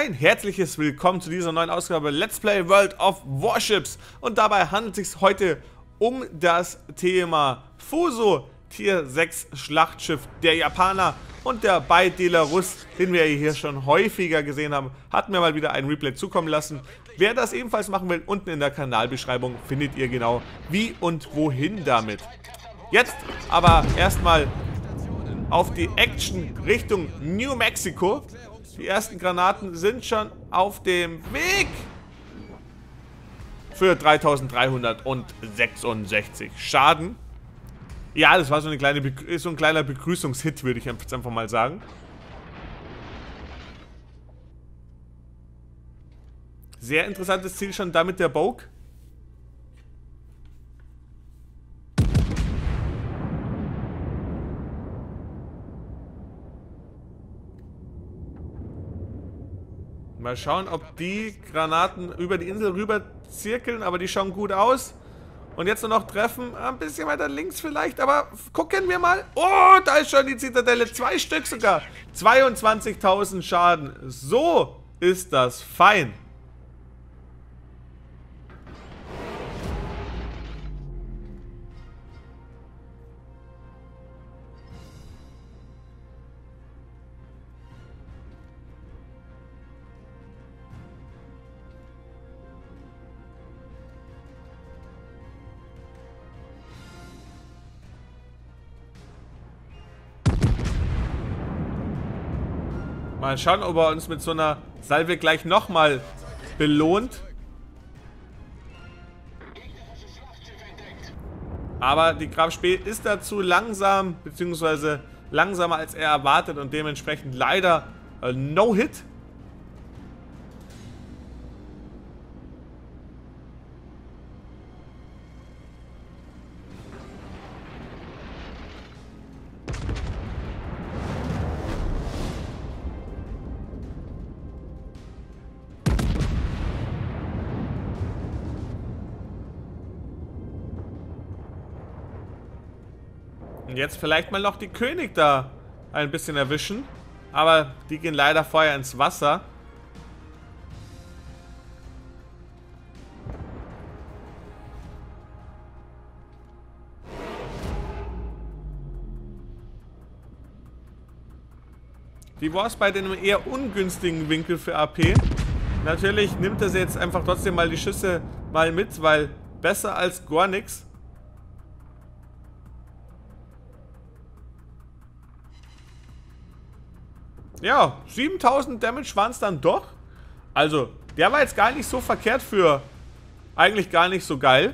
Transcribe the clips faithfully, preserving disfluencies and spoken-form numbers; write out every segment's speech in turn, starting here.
Ein herzliches Willkommen zu dieser neuen Ausgabe Let's Play World of Warships. Und dabei handelt es sich heute um das Thema Fuso Tier sechs Schlachtschiff der Japaner. Und der bei Belarus, den wir hier schon häufiger gesehen haben, hat mir mal wieder ein Replay zukommen lassen. Wer das ebenfalls machen will, unten in der Kanalbeschreibung findet ihr genau wie und wohin damit. Jetzt aber erstmal auf die Action Richtung New Mexico. Die ersten Granaten sind schon auf dem Weg für dreitausenddreihundertsechsundsechzig Schaden. Ja, das war so, eine kleine so ein kleiner Begrüßungshit, würde ich jetzt einfach mal sagen. Sehr interessantes Ziel schon damit der Bogue. Mal schauen, ob die Granaten über die Insel rüber zirkeln, aber die schauen gut aus. Und jetzt nur noch treffen, ein bisschen weiter links vielleicht, aber gucken wir mal. Oh, da ist schon die Zitadelle, zwei Stück sogar. zweiundzwanzigtausend Schaden, so ist das fein. Mal schauen, ob er uns mit so einer Salve gleich nochmal belohnt. Aber die Graf Spee ist dazu langsam, beziehungsweise langsamer als er erwartet und dementsprechend leider äh, No-Hit. Und jetzt vielleicht mal noch die König da ein bisschen erwischen. Aber die gehen leider vorher ins Wasser. Die Wars bei einem eher ungünstigen Winkel für A P. Natürlich nimmt er sie jetzt einfach trotzdem mal die Schüsse mal mit, weil besser als gar nichts. Ja, siebentausend Damage waren es dann doch. Also, der war jetzt gar nicht so verkehrt für... Eigentlich gar nicht so geil.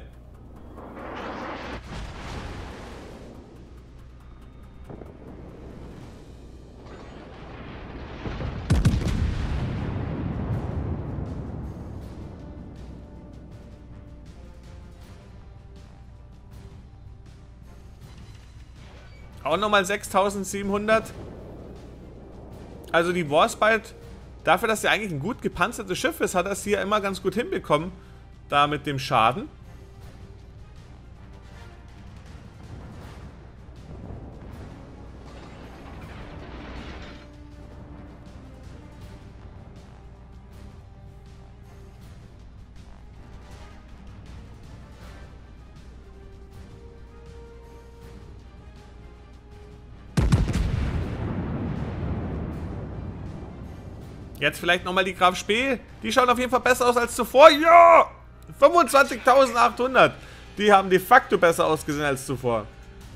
Auch nochmal sechstausendsiebenhundert. Also die Warspite, dafür, dass sie eigentlich ein gut gepanzertes Schiff ist, hat das hier immer ganz gut hinbekommen, da mit dem Schaden. Jetzt vielleicht nochmal die Graf Spee. Die schauen auf jeden Fall besser aus als zuvor. Ja! fünfundzwanzigtausendachthundert. Die haben de facto besser ausgesehen als zuvor.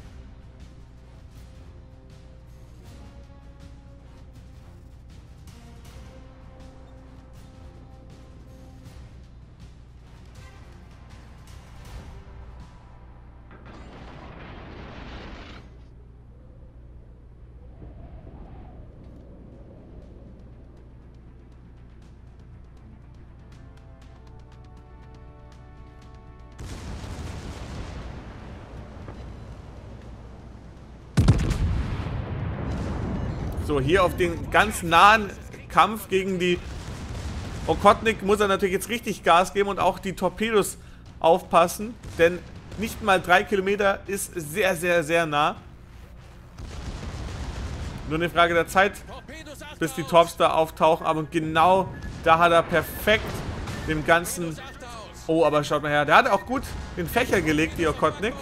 So, hier auf den ganz nahen Kampf gegen die Okhotnik muss er natürlich jetzt richtig Gas geben und auch die Torpedos aufpassen, denn nicht mal drei Kilometer ist sehr, sehr, sehr nah. Nur eine Frage der Zeit, bis die Torps da auftauchen. Aber genau da hat er perfekt dem Ganzen... Oh, aber schaut mal her. Der hat auch gut den Fächer gelegt, die Okotnik.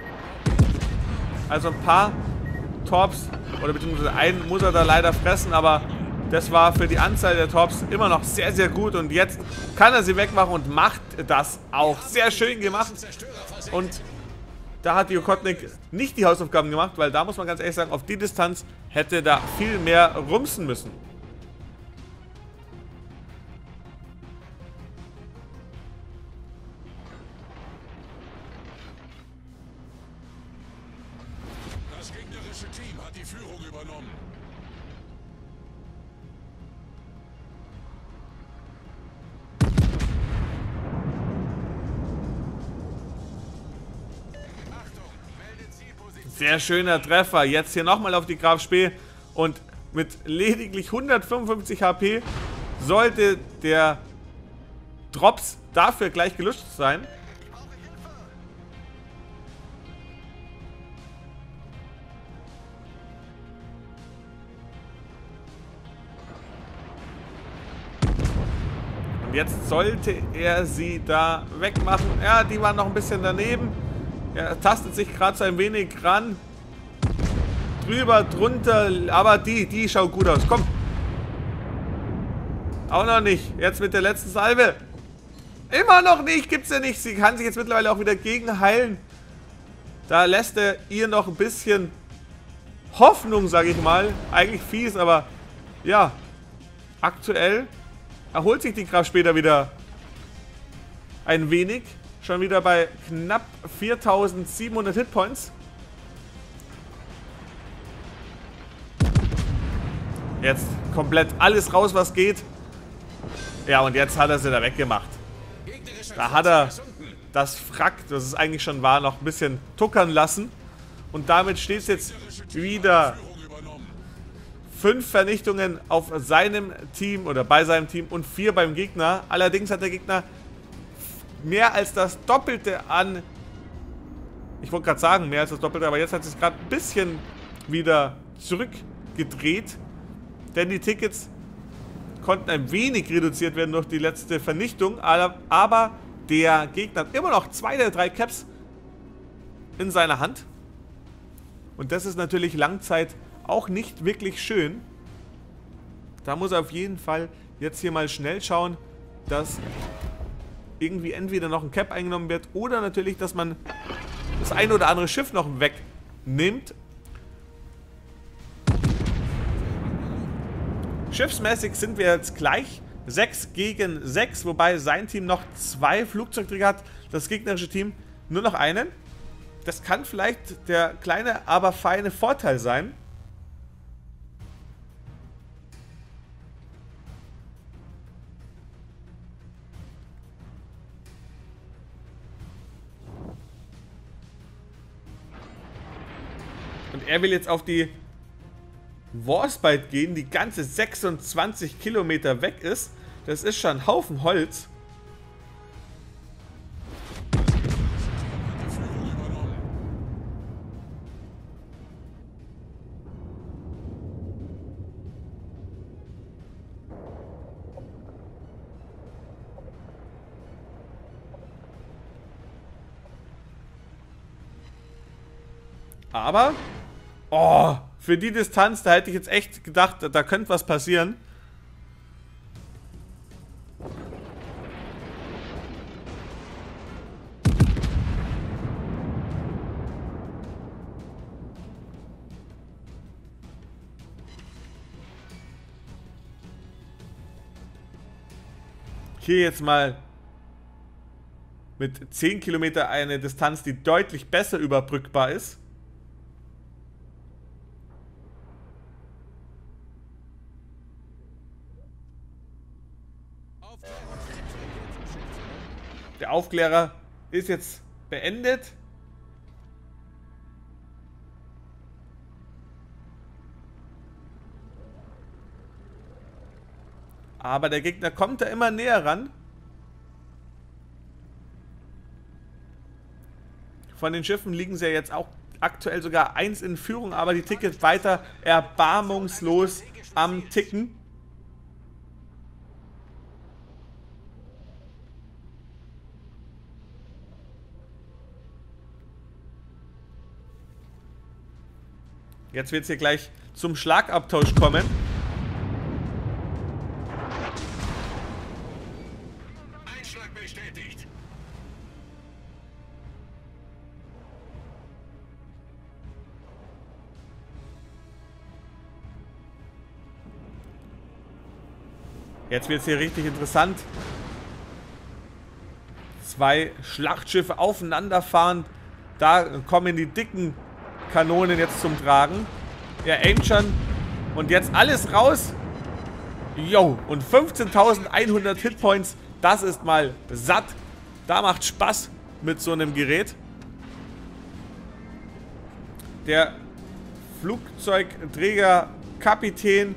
Also ein paar Torps, oder beziehungsweise einen muss er da leider fressen, aber das war für die Anzahl der Torps immer noch sehr, sehr gut. Und jetzt kann er sie wegmachen und macht das auch. Sehr schön gemacht. Und da hat die Okotnik nicht die Hausaufgaben gemacht, weil da muss man ganz ehrlich sagen, auf die Distanz hätte da viel mehr rumsen müssen. Das gegnerische Team hat die Führung übernommen. Sehr schöner Treffer. Jetzt hier nochmal auf die Graf Spee. Und mit lediglich hundertfünfundfünfzig H P sollte der Drops dafür gleich gelutscht sein. Und jetzt sollte er sie da wegmachen. Ja, die waren noch ein bisschen daneben. Er tastet sich gerade so ein wenig ran. Drüber, drunter. Aber die, die schaut gut aus. Komm. Auch noch nicht. Jetzt mit der letzten Salve. Immer noch nicht. Gibt's ja nicht. Sie kann sich jetzt mittlerweile auch wieder gegen heilen. Da lässt er ihr noch ein bisschen Hoffnung, sage ich mal. Eigentlich fies, aber ja. Aktuell erholt sich die Kraft später wieder ein wenig. Schon wieder bei knapp viertausendsiebenhundert Hitpoints. Jetzt komplett alles raus, was geht. Ja, und jetzt hat er sie da weggemacht. Da hat er das Frack, das es eigentlich schon war, noch ein bisschen tuckern lassen. Und damit steht es jetzt wieder fünf Vernichtungen auf seinem Team oder bei seinem Team und vier beim Gegner. Allerdings hat der Gegner mehr als das Doppelte an... Ich wollte gerade sagen, mehr als das Doppelte, aber jetzt hat es sich gerade ein bisschen wieder zurückgedreht. Denn die Tickets konnten ein wenig reduziert werden durch die letzte Vernichtung. Aber der Gegner hat immer noch zwei der drei Caps in seiner Hand. Und das ist natürlich Langzeit auch nicht wirklich schön. Da muss er auf jeden Fall jetzt hier mal schnell schauen, dass irgendwie entweder noch ein Cap eingenommen wird oder natürlich, dass man das ein oder andere Schiff noch wegnimmt. Schiffsmäßig sind wir jetzt gleich sechs gegen sechs, wobei sein Team noch zwei Flugzeugträger hat, das gegnerische Team nur noch einen. Das kann vielleicht der kleine, aber feine Vorteil sein. Und er will jetzt auf die Warspite gehen, die ganze sechsundzwanzig Kilometer weg ist. Das ist schon ein Haufen Holz. Aber, oh, für die Distanz, da hätte ich jetzt echt gedacht, da könnte was passieren. Hier jetzt mal mit zehn Kilometer eine Distanz, die deutlich besser überbrückbar ist. Der Aufklärer ist jetzt beendet. Aber der Gegner kommt da immer näher ran. Von den Schiffen liegen sie ja jetzt auch aktuell sogar eins in Führung, aber die Tickets weiter erbarmungslos am Ticken. Jetzt wird es hier gleich zum Schlagabtausch kommen. Einschlag bestätigt. Jetzt wird es hier richtig interessant. Zwei Schlachtschiffe aufeinanderfahren. Da kommen die dicken Kanonen jetzt zum Tragen. Er aimt schon. Und jetzt alles raus. Jo. Und fünfzehntausendeinhundert Hitpoints. Das ist mal satt. Da macht Spaß mit so einem Gerät. Der Flugzeugträger Kapitän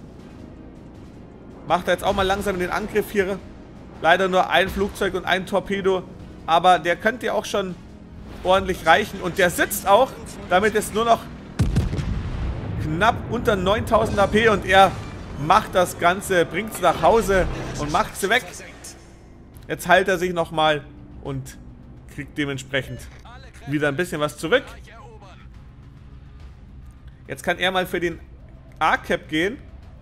macht jetzt auch mal langsam den Angriff hier. Leider nur ein Flugzeug und ein Torpedo. Aber der könnte ja auch schon ordentlich reichen. Und der sitzt auch. Damit ist nur noch knapp unter neuntausend H P. Und er macht das Ganze, bringt es nach Hause und macht es weg. Jetzt heilt er sich nochmal und kriegt dementsprechend wieder ein bisschen was zurück. Jetzt kann er mal für den A-Cap gehen.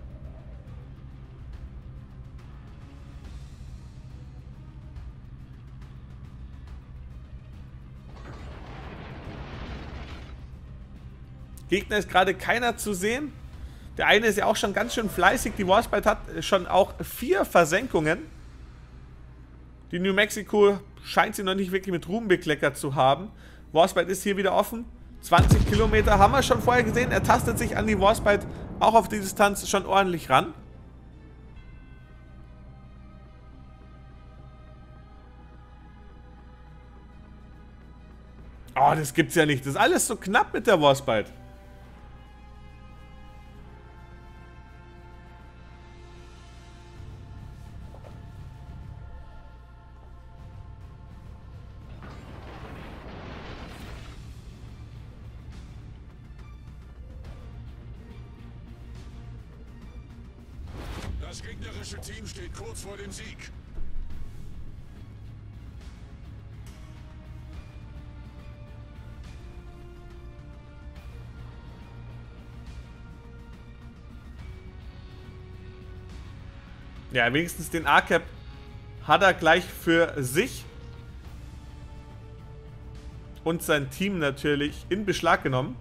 Gegner ist gerade keiner zu sehen. Der eine ist ja auch schon ganz schön fleißig. Die Warspite hat schon auch vier Versenkungen. Die New Mexico scheint sie noch nicht wirklich mit Ruhm bekleckert zu haben. Warspite ist hier wieder offen. zwanzig Kilometer haben wir schon vorher gesehen. Er tastet sich an die Warspite auch auf die Distanz schon ordentlich ran. Oh, das gibt's ja nicht. Das ist alles so knapp mit der Warspite. Das gegnerische Team steht kurz vor dem Sieg. Ja, wenigstens den A-Cap hat er gleich für sich und sein Team natürlich in Beschlag genommen.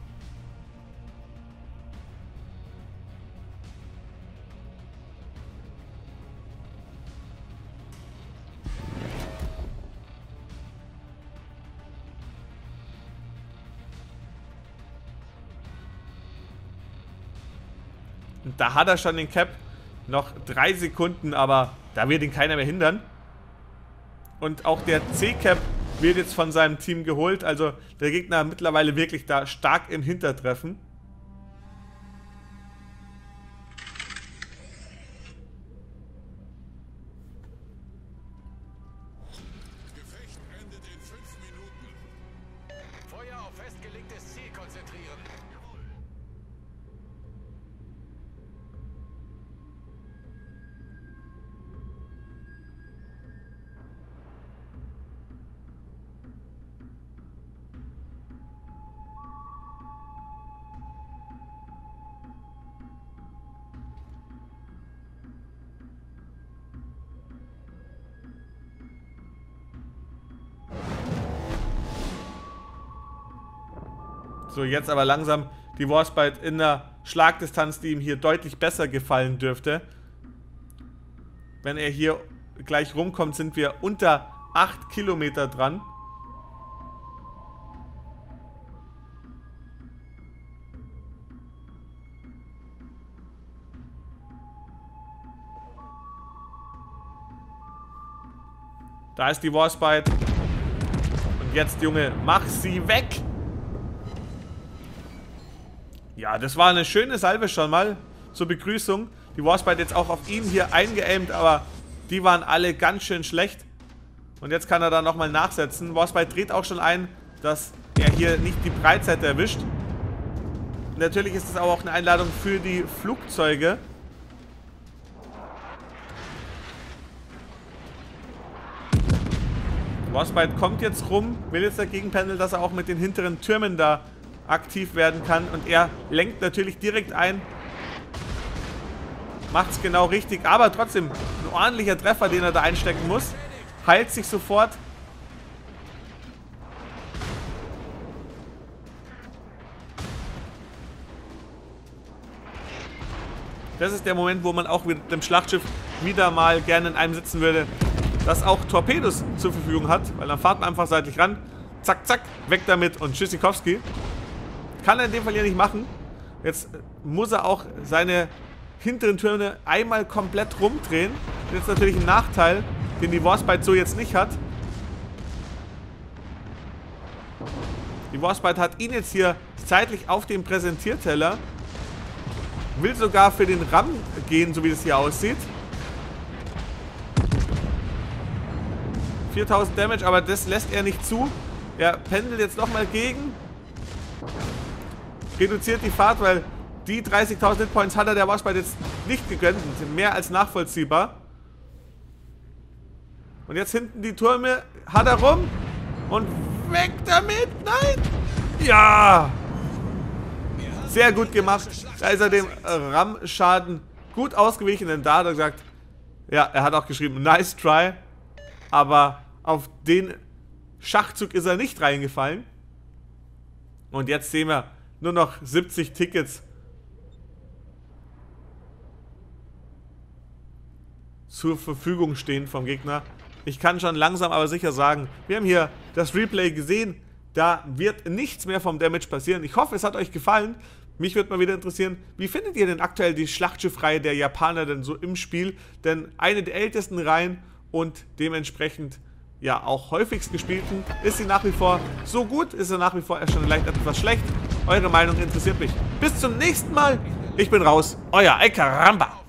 Und da hat er schon den Cap. Noch drei Sekunden, aber da wird ihn keiner mehr hindern. Und auch der C-Cap wird jetzt von seinem Team geholt. Also der Gegner mittlerweile wirklich da stark im Hintertreffen. Gefecht endet in fünf Minuten. Feuer auf festgelegtes Ziel konzentrieren. So, jetzt aber langsam die Warspite in der Schlagdistanz, die ihm hier deutlich besser gefallen dürfte. Wenn er hier gleich rumkommt, sind wir unter acht Kilometer dran. Da ist die Warspite. Und jetzt, Junge, mach sie weg! Ja, das war eine schöne Salve schon mal zur Begrüßung. Die Warspite jetzt auch auf ihn hier eingeaimt, aber die waren alle ganz schön schlecht. Und jetzt kann er da nochmal nachsetzen. Warspite dreht auch schon ein, dass er hier nicht die Breitseite erwischt. Natürlich ist es aber auch eine Einladung für die Flugzeuge. Warspite kommt jetzt rum, will jetzt dagegen pendeln, dass er auch mit den hinteren Türmen da aktiv werden kann. Und er lenkt natürlich direkt ein. Macht es genau richtig, aber trotzdem ein ordentlicher Treffer, den er da einstecken muss. Heilt sich sofort. Das ist der Moment, wo man auch mit dem Schlachtschiff wieder mal gerne in einem sitzen würde, das auch Torpedos zur Verfügung hat, weil dann fahrt man einfach seitlich ran, zack, zack, weg damit und Tschüssikowski. Kann er in dem Fall ja nicht machen. Jetzt muss er auch seine hinteren Türme einmal komplett rumdrehen. Das ist natürlich ein Nachteil, den die Warspite so jetzt nicht hat. Die Warspite hat ihn jetzt hier zeitlich auf dem Präsentierteller. Will sogar für den Ram gehen, so wie das hier aussieht. viertausend Damage, aber das lässt er nicht zu. Er pendelt jetzt nochmal gegen. Reduziert die Fahrt, weil die dreißigtausend Hitpoints hat er der Warspite jetzt nicht gegönnt. Sind mehr als nachvollziehbar. Und jetzt hinten die Türme hat er rum. Und weg damit. Nein. Ja. Sehr gut gemacht. Da ist er dem Ram-Schaden gut ausgewichen, denn da hat er gesagt, ja, er hat auch geschrieben, nice try. Aber auf den Schachzug ist er nicht reingefallen. Und jetzt sehen wir nur noch siebzig Tickets zur Verfügung stehen vom Gegner. Ich kann schon langsam aber sicher sagen, wir haben hier das Replay gesehen. Da wird nichts mehr vom Damage passieren. Ich hoffe, es hat euch gefallen. Mich würde mal wieder interessieren, wie findet ihr denn aktuell die Schlachtschiffreihe der Japaner denn so im Spiel? Denn eine der ältesten Reihen und dementsprechend ja auch häufigst gespielten. Ist sie nach wie vor so gut? Ist sie nach wie vor erst schon leicht etwas schlecht? Eure Meinung interessiert mich. Bis zum nächsten Mal. Ich bin raus. Euer Ay Caramba.